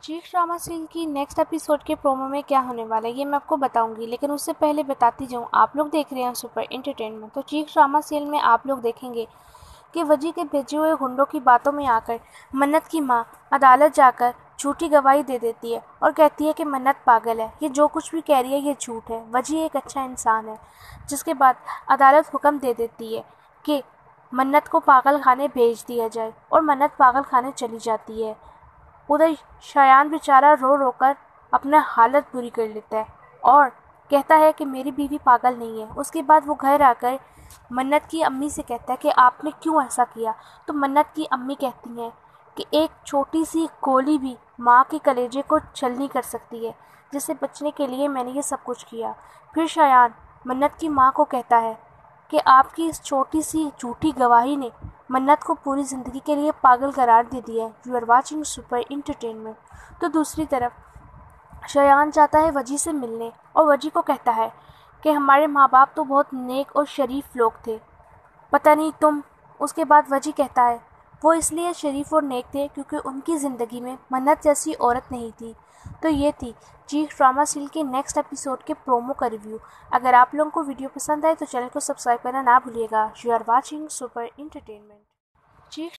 चीख drama serial की next episode के प्रोमो में क्या होने वाला है ये मैं आपको बताऊंगी, लेकिन उससे पहले बताती जाऊँ, आप लोग देख रहे हैं सुपर एंटरटेनमेंट। तो चीख ड्रामा सीरियल में आप लोग देखेंगे कि वजी के भेजे हुए गुंडों की बातों में आकर मन्नत की माँ अदालत जाकर झूठी गवाही दे देती है और कहती है कि मन्नत पागल है, ये जो कुछ भी कह रही है ये झूठ है, वजी एक अच्छा इंसान है। जिसके बाद अदालत हुक्म दे देती है कि मन्नत को पागल खाने भेज दिया जाए और मन्नत पागल खाने चली जाती है। उधर शयान बेचारा रो रो कर अपना हालत बुरी कर लेता है और कहता है कि मेरी बीवी पागल नहीं है। उसके बाद वो घर आकर मन्नत की अम्मी से कहता है कि आपने क्यों ऐसा किया। तो मन्नत की अम्मी कहती हैं कि एक छोटी सी गोली भी माँ के कलेजे को छलनी कर सकती है, जिससे बचने के लिए मैंने ये सब कुछ किया। फिर शयान मन्नत की माँ को कहता है कि आपकी इस छोटी सी झूठी गवाही ने मन्नत को पूरी ज़िंदगी के लिए पागल करार दे दिया है। You are watching super entertainment. तो दूसरी तरफ शयान चाहता है वजी से मिलने और वजी को कहता है कि हमारे माँ बाप तो बहुत नेक और शरीफ लोग थे, पता नहीं तुम। उसके बाद वजी कहता है वो इसलिए शरीफ और नेक थे क्योंकि उनकी ज़िंदगी में मन्नत जैसी औरत नहीं थी। तो ये थी चीख ड्रामा सीरियल के नेक्स्ट एपिसोड के प्रोमो का रिव्यू। अगर आप लोगों को वीडियो पसंद आए तो चैनल को सब्सक्राइब करना ना भूलिएगा। You are watching super entertainment. चीख